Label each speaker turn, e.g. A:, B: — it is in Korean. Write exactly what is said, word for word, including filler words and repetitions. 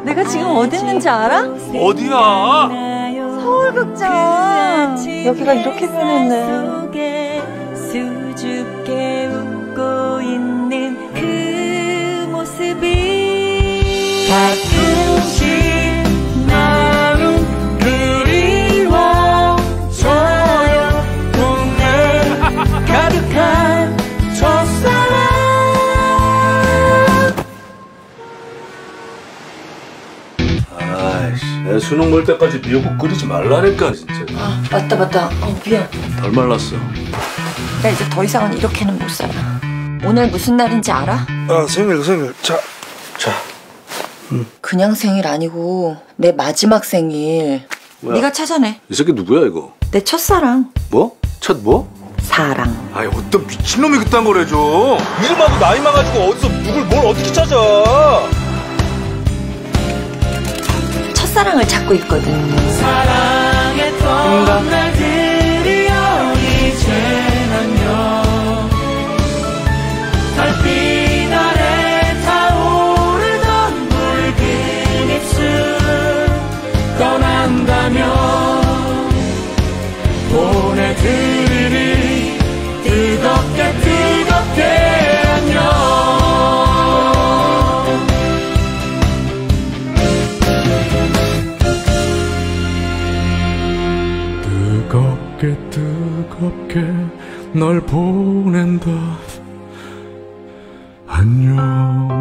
A: 내가 지금 어디 있는지 알아?
B: 어디야?
A: 서울극장. 여기가 이렇게 변했네.
C: 수줍게 웃고 있는 그 모습이 가끔씩 나는 그리워져요. 꿈에 가득한 첫사랑.
B: 아이씨, 내 수능 볼 때까지 미역국 끓이지 말라니까 진짜.
A: 아 맞다 맞다. 어 미안.
B: 덜 말랐어.
A: 나 이제 더 이상은 이렇게는 못 살아. 오늘 무슨 날인지 알아?
D: 아 생일 생일. 자, 자.
A: 응. 그냥 생일 아니고 내 마지막 생일.
B: 뭐야?
A: 네가 찾아내.
B: 이 새끼 누구야 이거?
A: 내 첫사랑.
B: 뭐? 첫 뭐?
A: 사랑.
B: 아이 어떤 미친놈이 그딴 걸 해줘. 이름하고 나이만 가지고 어디서 누굴 뭘 어떻게 찾아.
A: 첫사랑을 찾고 있거든.
C: 사랑했던 날들이여 이제는요 달빛 아래 타오르던 붉은 입술 떠난다면 보내드리리 뜨겁게 뜨겁게 안녕.
E: 뜨겁게 뜨겁게 널 보낸다. 안녕.